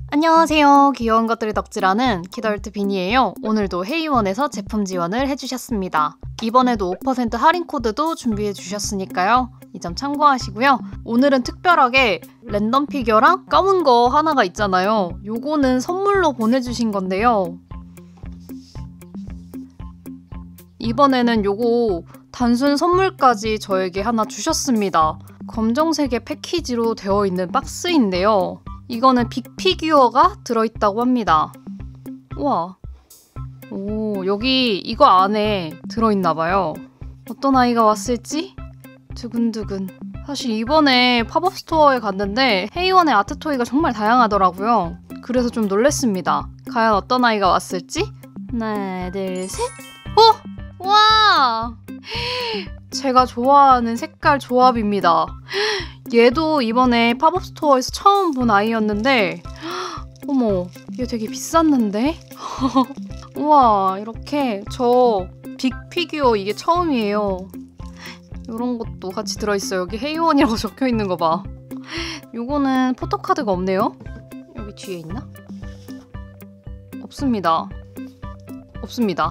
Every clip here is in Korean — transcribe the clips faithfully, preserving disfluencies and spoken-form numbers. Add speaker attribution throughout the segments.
Speaker 1: 안녕하세요. 귀여운 것들이 덕질하는 키덜트 비니예요. 오늘도 헤이원에서 제품 지원을 해주셨습니다. 이번에도 오 퍼센트 할인 코드도 준비해 주셨으니까요. 이 점 참고하시고요. 오늘은 특별하게 랜덤 피규어랑 검은 거 하나가 있잖아요. 요거는 선물로 보내주신 건데요. 이번에는 요거 단순 선물까지 저에게 하나 주셨습니다. 검정색의 패키지로 되어 있는 박스인데요. 이거는 빅피규어가 들어있다고 합니다. 우와. 오, 여기 이거 안에 들어있나봐요. 어떤 아이가 왔을지? 두근두근. 사실 이번에 팝업 스토어에 갔는데 헤이원의 아트토이가 정말 다양하더라고요. 그래서 좀 놀랬습니다. 과연 어떤 아이가 왔을지? 하나, 둘, 셋. 어! 와! 제가 좋아하는 색깔 조합입니다. 얘도 이번에 팝업 스토어에서 처음 본 아이였는데 어머, 얘 되게 비쌌는데? 우와, 이렇게 저 빅피규어 이게 처음이에요. 이런 것도 같이 들어있어요. 여기 헤이원이라고 적혀있는 거 봐. 요거는 포토카드가 없네요. 여기 뒤에 있나? 없습니다. 없습니다.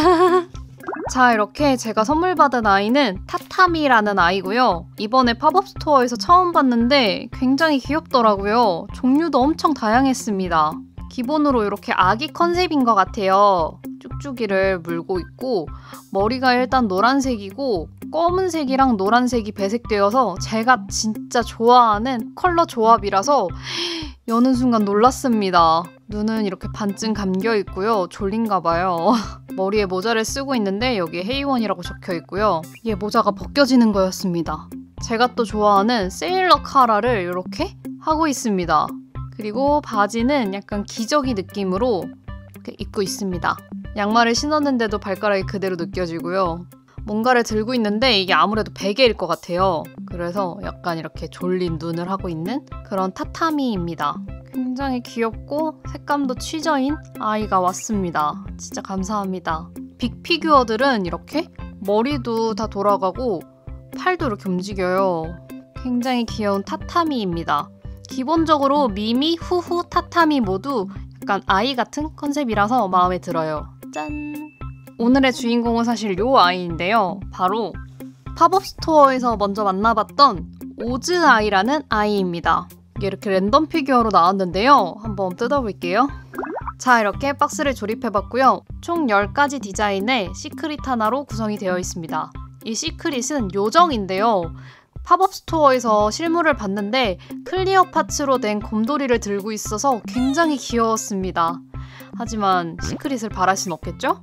Speaker 1: 자, 이렇게 제가 선물 받은 아이는 타타미라는 아이고요. 이번에 팝업 스토어에서 처음 봤는데 굉장히 귀엽더라고요. 종류도 엄청 다양했습니다. 기본으로 이렇게 아기 컨셉인 것 같아요. 쭉쭉이를 물고 있고 머리가 일단 노란색이고 검은색이랑 노란색이 배색되어서 제가 진짜 좋아하는 컬러 조합이라서 여는 순간 놀랐습니다. 눈은 이렇게 반쯤 감겨 있고요. 졸린가 봐요. 머리에 모자를 쓰고 있는데 여기에 헤이원이라고 적혀 있고요. 얘 모자가 벗겨지는 거였습니다. 제가 또 좋아하는 세일러 카라를 이렇게 하고 있습니다. 그리고 바지는 약간 기저귀 느낌으로 이렇게 입고 있습니다. 양말을 신었는데도 발가락이 그대로 느껴지고요. 뭔가를 들고 있는데 이게 아무래도 베개일 것 같아요. 그래서 약간 이렇게 졸린 눈을 하고 있는 그런 타타미입니다. 굉장히 귀엽고 색감도 취저인 아이가 왔습니다. 진짜 감사합니다. 빅피규어들은 이렇게 머리도 다 돌아가고 팔도 이렇게 움직여요. 굉장히 귀여운 타타미입니다. 기본적으로 미미, 후후, 타타미 모두 약간 아이 같은 컨셉이라서 마음에 들어요. 짠! 오늘의 주인공은 사실 요 아이인데요. 바로 팝업 스토어에서 먼저 만나봤던 오즈 아이라는 아이입니다. 이게 이렇게 랜덤 피규어로 나왔는데요. 한번 뜯어볼게요. 자, 이렇게 박스를 조립해봤고요. 총 열 가지 디자인의 시크릿 하나로 구성이 되어 있습니다. 이 시크릿은 요정인데요. 팝업 스토어에서 실물을 봤는데 클리어 파츠로 된 곰돌이를 들고 있어서 굉장히 귀여웠습니다. 하지만 시크릿을 바랄 순 없겠죠?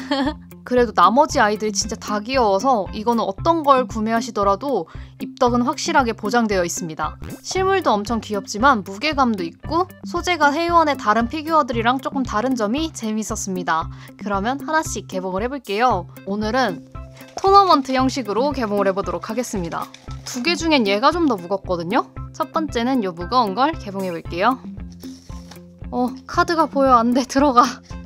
Speaker 1: 그래도 나머지 아이들이 진짜 다 귀여워서 이거는 어떤 걸 구매하시더라도 입덕은 확실하게 보장되어 있습니다. 실물도 엄청 귀엽지만 무게감도 있고 소재가 헤이원의 다른 피규어들이랑 조금 다른 점이 재밌었습니다. 그러면 하나씩 개봉을 해볼게요. 오늘은 토너먼트 형식으로 개봉을 해보도록 하겠습니다. 두 개 중엔 얘가 좀 더 무겁거든요? 첫 번째는 이 무거운 걸 개봉해볼게요. 어, 카드가 보여. 안 돼. 들어가.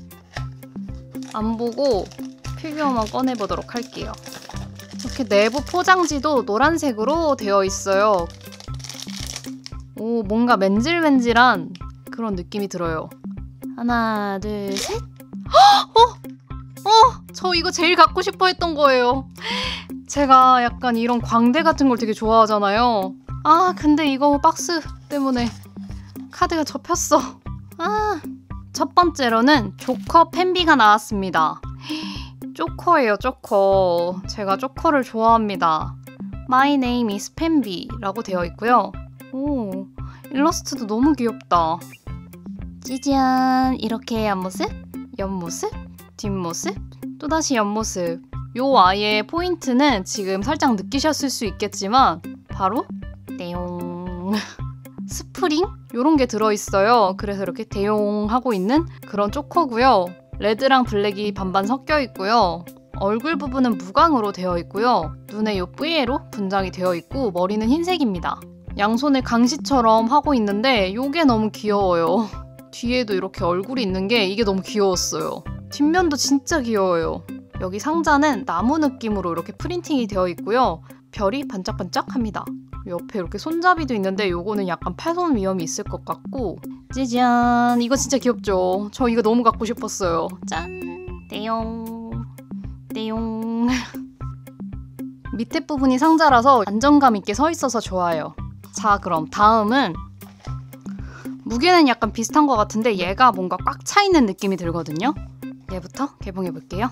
Speaker 1: 안 보고 피규어만 꺼내보도록 할게요. 이렇게 내부 포장지도 노란색으로 되어 있어요. 오, 뭔가 맨질맨질한 그런 느낌이 들어요. 하나, 둘, 셋. 어! 어! 저 이거 제일 갖고 싶어 했던 거예요. 제가 약간 이런 광대 같은 걸 되게 좋아하잖아요. 아, 근데 이거 박스 때문에 카드가 접혔어. 아, 첫 번째로는 조커 펜비가 나왔습니다. 조커예요, 조커. 제가 조커를 좋아합니다. My name is 펜비라고 되어 있고요. 오, 일러스트도 너무 귀엽다. 짜잔, 이렇게 앞모습, 옆모습, 뒷모습, 또다시 옆모습. 요 아이의 포인트는 지금 살짝 느끼셨을 수 있겠지만 바로 떼용 스프링? 요런 게 들어있어요. 그래서 이렇게 대용하고 있는 그런 초커고요. 레드랑 블랙이 반반 섞여 있고요. 얼굴 부분은 무광으로 되어 있고요. 눈에 요 뿌예로 분장이 되어 있고 머리는 흰색입니다. 양손을 강시처럼 하고 있는데 요게 너무 귀여워요. 뒤에도 이렇게 얼굴이 있는 게 이게 너무 귀여웠어요. 뒷면도 진짜 귀여워요. 여기 상자는 나무 느낌으로 이렇게 프린팅이 되어 있고요. 별이 반짝반짝합니다. 옆에 이렇게 손잡이도 있는데 요거는 약간 파손 위험이 있을 것 같고 짜잔! 이거 진짜 귀엽죠? 저 이거 너무 갖고 싶었어요. 짠! 떼용 떼용 밑에 부분이 상자라서 안정감 있게 서 있어서 좋아요. 자, 그럼 다음은 무게는 약간 비슷한 것 같은데 얘가 뭔가 꽉 차 있는 느낌이 들거든요. 얘부터 개봉해 볼게요.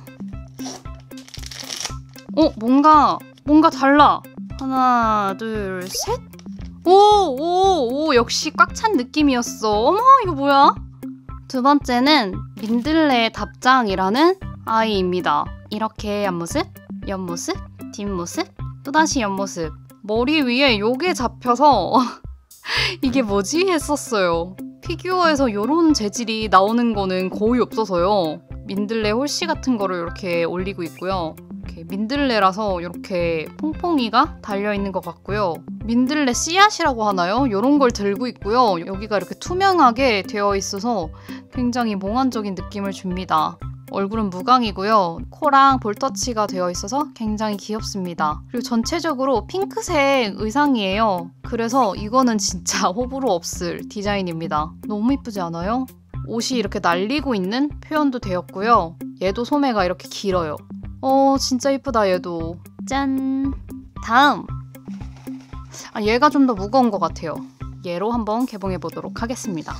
Speaker 1: 어, 뭔가 뭔가 달라. 하나, 둘, 셋. 오, 오, 오, 역시 꽉 찬 느낌이었어. 어머, 이거 뭐야? 두 번째는 민들레 답장이라는 아이입니다. 이렇게 앞모습, 옆모습, 뒷모습, 또다시 옆모습. 머리 위에 요게 잡혀서 이게 뭐지? 했었어요. 피규어에서 요런 재질이 나오는 거는 거의 없어서요. 민들레 홀씨 같은 거를 이렇게 올리고 있고요. 이렇게 민들레라서 이렇게 퐁퐁이가 달려있는 것 같고요. 민들레 씨앗이라고 하나요? 요런 걸 들고 있고요. 여기가 이렇게 투명하게 되어 있어서 굉장히 몽환적인 느낌을 줍니다. 얼굴은 무광이고요. 코랑 볼터치가 되어 있어서 굉장히 귀엽습니다. 그리고 전체적으로 핑크색 의상이에요. 그래서 이거는 진짜 호불호 없을 디자인입니다. 너무 이쁘지 않아요? 옷이 이렇게 날리고 있는 표현도 되었고요. 얘도 소매가 이렇게 길어요. 어, 진짜 이쁘다 얘도. 짠! 다음! 아, 얘가 좀 더 무거운 것 같아요. 얘로 한번 개봉해 보도록 하겠습니다.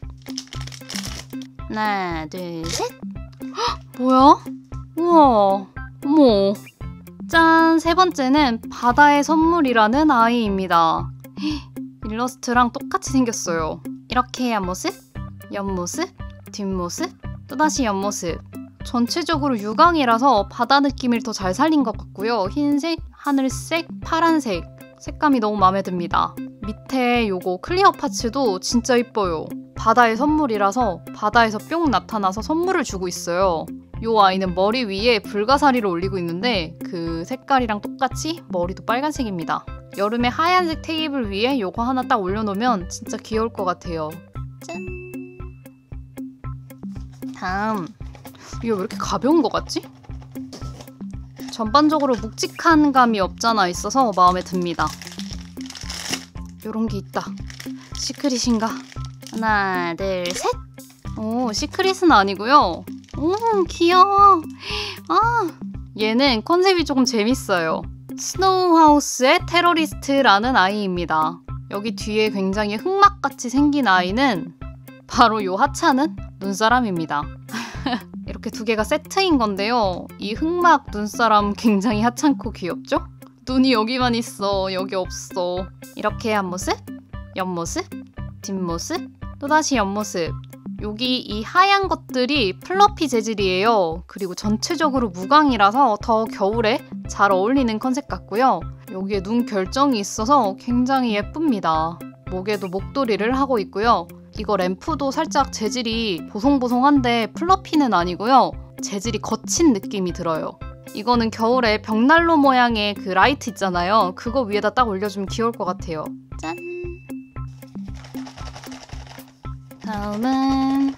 Speaker 1: 하나, 둘, 셋! 헉, 뭐야? 우와! 어머! 짠! 세 번째는 바다의 선물이라는 아이입니다. 헉, 일러스트랑 똑같이 생겼어요. 이렇게 앞모습, 옆모습, 뒷모습, 또다시 옆모습. 전체적으로 유광이라서 바다 느낌을 더 잘 살린 것 같고요. 흰색, 하늘색, 파란색 색감이 너무 마음에 듭니다. 밑에 요거 클리어 파츠도 진짜 이뻐요. 바다의 선물이라서 바다에서 뿅 나타나서 선물을 주고 있어요. 요 아이는 머리 위에 불가사리를 올리고 있는데 그 색깔이랑 똑같이 머리도 빨간색입니다. 여름에 하얀색 테이블 위에 요거 하나 딱 올려놓으면 진짜 귀여울 것 같아요. 짠! 다음! 이거 왜 이렇게 가벼운 것 같지? 전반적으로 묵직한 감이 없잖아 있어서 마음에 듭니다. 요런 게 있다. 시크릿인가? 하나, 둘, 셋! 오, 시크릿은 아니고요. 오, 귀여워. 아, 얘는 컨셉이 조금 재밌어요. 스노우하우스의 테러리스트라는 아이입니다. 여기 뒤에 굉장히 흑막같이 생긴 아이는 바로 요 하찮은 눈사람입니다. 이렇게 두 개가 세트인 건데요. 이 흑막 눈사람 굉장히 하찮고 귀엽죠? 눈이 여기만 있어. 여기 없어. 이렇게 앞모습, 옆모습, 뒷모습, 또다시 옆모습. 여기 이 하얀 것들이 플러피 재질이에요. 그리고 전체적으로 무광이라서 더 겨울에 잘 어울리는 컨셉 같고요. 여기에 눈 결정이 있어서 굉장히 예쁩니다. 목에도 목도리를 하고 있고요. 이거 램프도 살짝 재질이 보송보송한데 플러피는 아니고요. 재질이 거친 느낌이 들어요. 이거는 겨울에 벽난로 모양의 그 라이트 있잖아요. 그거 위에다 딱 올려주면 귀여울 것 같아요. 짠! 다음은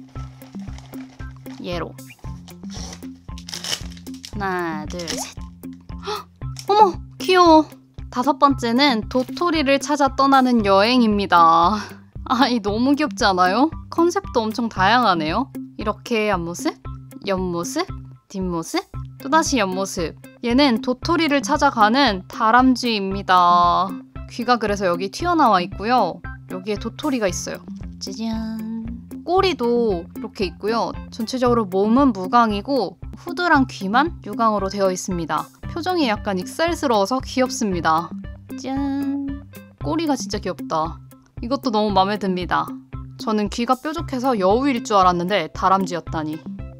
Speaker 1: 얘로. 하나, 둘, 셋. 헉! 어머! 귀여워! 다섯 번째는 도토리를 찾아 떠나는 여행입니다. 아이 너무 귀엽지 않아요? 컨셉도 엄청 다양하네요. 이렇게 앞모습, 옆모습, 뒷모습, 또다시 옆모습. 얘는 도토리를 찾아가는 다람쥐입니다. 귀가 그래서 여기 튀어나와 있고요. 여기에 도토리가 있어요. 짜잔. 꼬리도 이렇게 있고요. 전체적으로 몸은 무광이고 후드랑 귀만 유광으로 되어 있습니다. 표정이 약간 익살스러워서 귀엽습니다. 짠. 꼬리가 진짜 귀엽다. 이것도 너무 마음에 듭니다. 저는 귀가 뾰족해서 여우일 줄 알았는데 다람쥐였다니.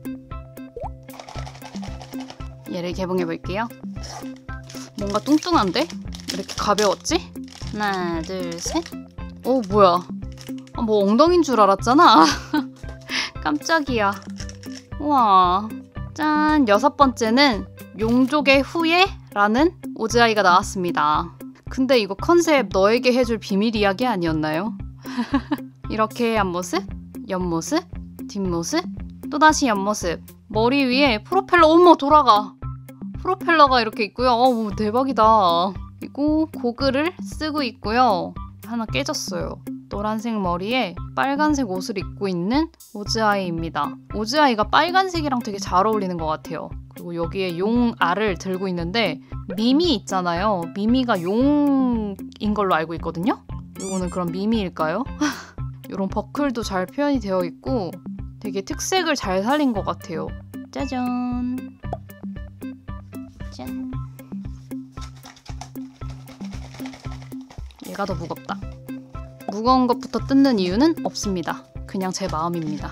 Speaker 1: 얘를 개봉해 볼게요. 뭔가 뚱뚱한데? 왜 이렇게 가벼웠지? 하나, 둘, 셋. 어, 뭐야. 아, 뭐 엉덩이인 줄 알았잖아. 깜짝이야. 우와. 짠. 여섯 번째는 용족의 후예라는 오즈아이가 나왔습니다. 근데 이거 컨셉 너에게 해줄 비밀 이야기 아니었나요? 이렇게 앞모습, 옆모습, 뒷모습, 또다시 옆모습. 머리 위에 프로펠러, 어머 돌아가. 프로펠러가 이렇게 있고요. 어우 대박이다. 그리고 고글을 쓰고 있고요. 하나 깨졌어요. 노란색 머리에 빨간색 옷을 입고 있는 오즈아이입니다. 오즈아이가 빨간색이랑 되게 잘 어울리는 것 같아요. 그리고 여기에 용 알을 들고 있는데 미미 있잖아요. 미미가 용인 걸로 알고 있거든요. 이거는 그럼 미미일까요? 이런 버클도 잘 표현이 되어 있고 되게 특색을 잘 살린 것 같아요. 짜잔. 짠. 얘가 더 무겁다. 무거운 것부터 뜯는 이유는 없습니다. 그냥 제 마음입니다.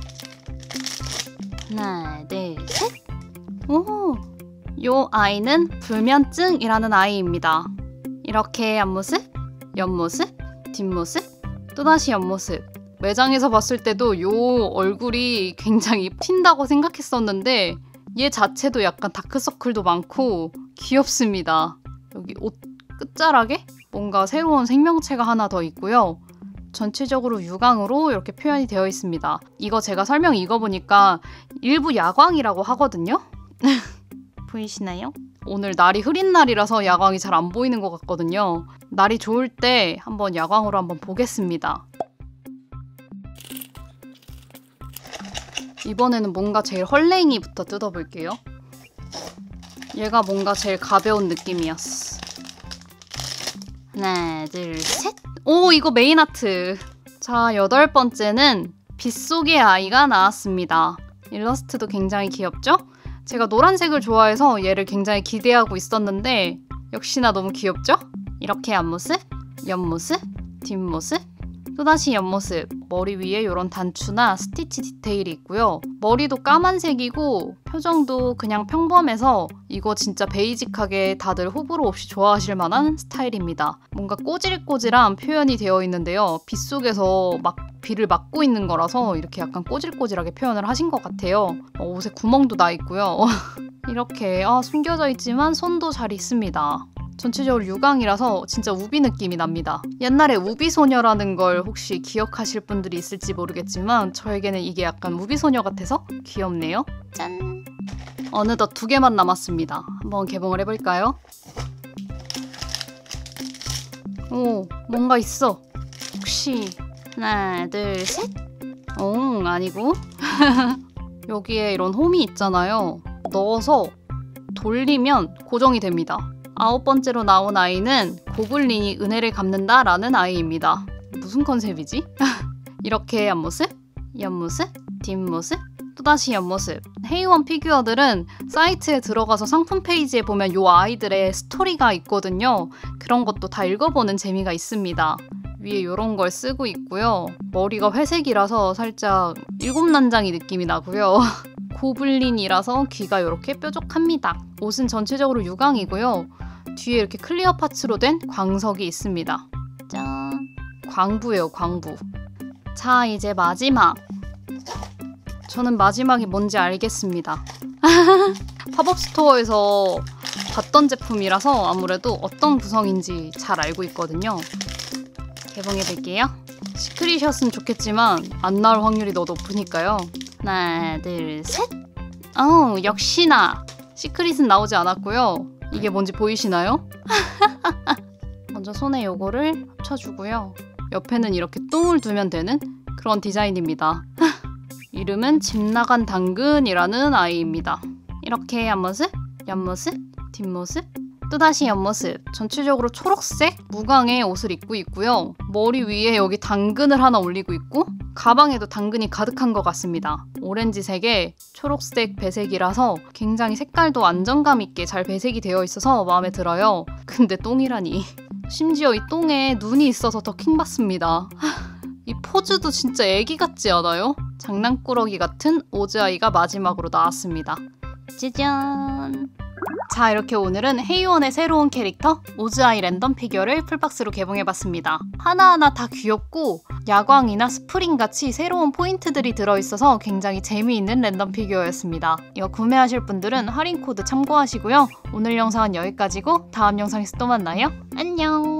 Speaker 1: 하나, 둘, 셋! 오! 요 아이는 불면증이라는 아이입니다. 이렇게 앞모습, 옆모습, 뒷모습, 또다시 옆모습. 매장에서 봤을 때도 요 얼굴이 굉장히 튄다고 생각했었는데 얘 자체도 약간 다크서클도 많고 귀엽습니다. 여기 옷 끝자락에 뭔가 새로운 생명체가 하나 더 있고요. 전체적으로 유광으로 이렇게 표현이 되어 있습니다. 이거 제가 설명 읽어보니까 일부 야광이라고 하거든요. 보이시나요? 오늘 날이 흐린 날이라서 야광이 잘 안 보이는 것 같거든요. 날이 좋을 때 한번 야광으로 한번 보겠습니다. 이번에는 뭔가 제일 헐랭이부터 뜯어볼게요. 얘가 뭔가 제일 가벼운 느낌이었어. 하나, 둘, 셋! 오, 이거 메인 아트! 자, 여덟 번째는 빗속의 아이가 나왔습니다. 일러스트도 굉장히 귀엽죠? 제가 노란색을 좋아해서 얘를 굉장히 기대하고 있었는데 역시나 너무 귀엽죠? 이렇게 앞모습, 옆모습, 뒷모습, 또다시 옆모습. 머리 위에 이런 단추나 스티치 디테일이 있고요. 머리도 까만색이고 표정도 그냥 평범해서 이거 진짜 베이직하게 다들 호불호 없이 좋아하실 만한 스타일입니다. 뭔가 꼬질꼬질한 표현이 되어 있는데요. 빛 속에서 막 비를 막고 있는 거라서 이렇게 약간 꼬질꼬질하게 표현을 하신 것 같아요. 어, 옷에 구멍도 나 있고요. 이렇게 아, 숨겨져 있지만 손도 잘 있습니다. 전체적으로 유광이라서 진짜 우비 느낌이 납니다. 옛날에 우비소녀라는 걸 혹시 기억하실 분들이 있을지 모르겠지만 저에게는 이게 약간 우비소녀 같아서 귀엽네요. 짠! 어느덧 두 개만 남았습니다. 한번 개봉을 해볼까요? 오, 뭔가 있어. 혹시 하나, 둘, 셋? 오, 아니고 여기에 이런 홈이 있잖아요. 넣어서 돌리면 고정이 됩니다. 아홉 번째로 나온 아이는 고블린이 은혜를 갚는다 라는 아이입니다. 무슨 컨셉이지? 이렇게 앞모습, 옆모습, 뒷모습, 또다시 옆모습. 헤이원 피규어들은 사이트에 들어가서 상품 페이지에 보면 요 아이들의 스토리가 있거든요. 그런 것도 다 읽어보는 재미가 있습니다. 위에 이런 걸 쓰고 있고요. 머리가 회색이라서 살짝 일곱난장이 느낌이 나고요. 고블린이라서 귀가 이렇게 뾰족합니다. 옷은 전체적으로 유광이고요. 뒤에 이렇게 클리어 파츠로 된 광석이 있습니다. 짠! 광부예요, 광부. 자, 이제 마지막. 저는 마지막이 뭔지 알겠습니다. 팝업 스토어에서 봤던 제품이라서 아무래도 어떤 구성인지 잘 알고 있거든요. 개봉해볼게요. 시크릿이었으면 좋겠지만 안 나올 확률이 너무 높으니까요. 하나, 둘, 셋! 어, 역시나 시크릿은 나오지 않았고요. 이게 뭔지 보이시나요? 먼저 손에 요거를 합쳐주고요. 옆에는 이렇게 똥을 두면 되는 그런 디자인입니다. 이름은 집 나간 당근이라는 아이입니다. 이렇게 앞모습, 옆모습, 뒷모습, 또다시 옆모습. 전체적으로 초록색 무광의 옷을 입고 있고요. 머리 위에 여기 당근을 하나 올리고 있고 가방에도 당근이 가득한 것 같습니다. 오렌지색에 초록색 배색이라서 굉장히 색깔도 안정감 있게 잘 배색이 되어 있어서 마음에 들어요. 근데 똥이라니. 심지어 이 똥에 눈이 있어서 더 킹받습니다. 이 포즈도 진짜 애기 같지 않아요? 장난꾸러기 같은 오즈아이가 마지막으로 나왔습니다. 짜잔! 자, 이렇게 오늘은 헤이원의 새로운 캐릭터 오즈아이 랜덤 피규어를 풀박스로 개봉해봤습니다. 하나하나 다 귀엽고 야광이나 스프링같이 새로운 포인트들이 들어있어서 굉장히 재미있는 랜덤 피규어였습니다. 이거 구매하실 분들은 할인 코드 참고하시고요. 오늘 영상은 여기까지고 다음 영상에서 또 만나요. 안녕!